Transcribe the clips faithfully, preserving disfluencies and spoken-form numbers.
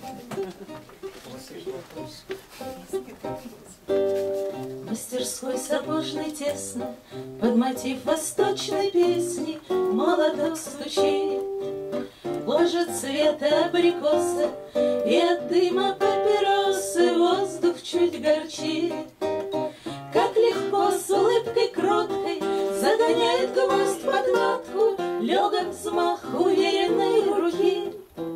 В мастерской сапожной тесно под мотив восточной песни молоток стучит. Ложит цвета абрикоса, и от дыма папиросы воздух чуть горчит. Как легко с улыбкой кроткой загоняет гвоздь под кладку легок взмах уверенной руки.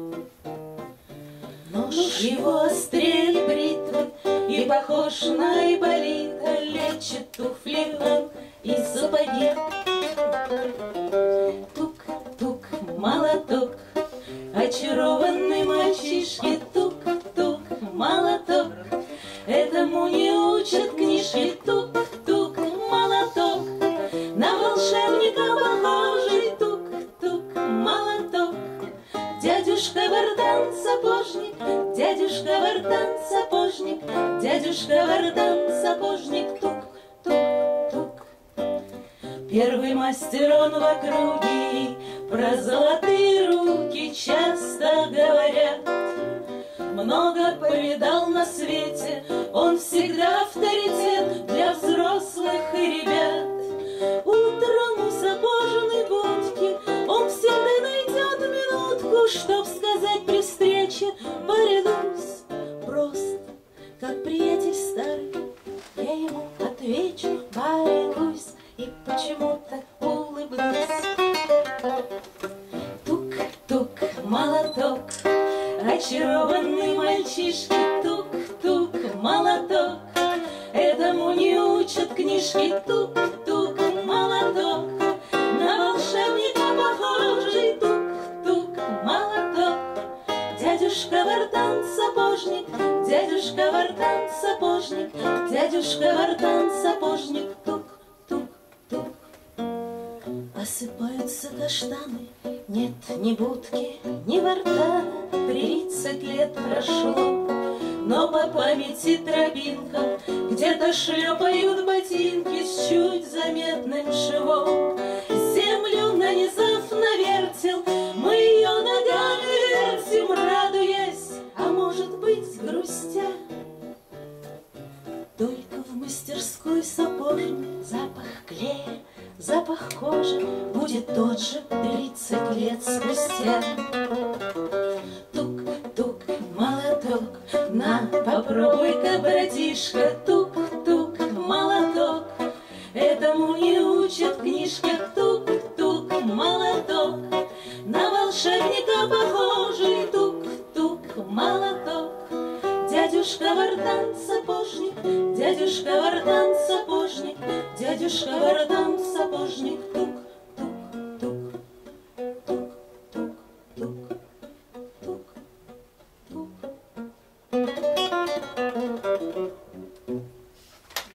Нож его острее бритвы и похож на айболита, лечит туфли он и сапоги. Тук-тук, молоток, очарованный мальчишки, тук-тук, молоток. Этому не учат книжки, тук-тук, молоток. На волшебника похожий, тук-тук, молоток. Дядюшка Вардан сапожник, дядюшка Вардан сапожник, дядюшка Вардан сапожник, тук-тук-тук. Первый мастер он в округе, про золотые руки часто говорят. Много повидал на свете, он всегда авторитет для взрослых и ребят. Утром у сапожной будки он всегда найдет минутку, чтоб сказать при встрече «Порядусь». Просто, как приятель старый, я ему отвечу «Порядусь» и почему-то улыбнусь. Тук-тук, молоток, очарованный мальчишки, тук-тук, молоток. Этому не учат книжки, тук-тук, молоток. На волшебника похожий, тук-тук, молоток. Дядюшка Вардан сапожник, дядюшка Вардан сапожник, дядюшка Вардан сапожник, тук-тук-тук. Осыпаются каштаны, нет ни будки, ни Вардана, тридцать лет прошло. Но по памяти тропинкам где-то шлепают ботинки с чуть заметным швом. Землю нанизав на вертел, мы ее ногами вертим, радуясь, а может быть грустя. Только в мастерской сапожной запах клея, запах кожи будет тот же тридцать лет спустя. Тук-тук, молоток, на, попробуй-ка, братишка, тук-тук, молоток. Этому не учат книжки, тук-тук, молоток. На волшебника похожий, тук-тук, молоток. Дядюшка Вардан сапожник, дядюшка Вардан сапожник, дядюшка Вардан сапожник, тук.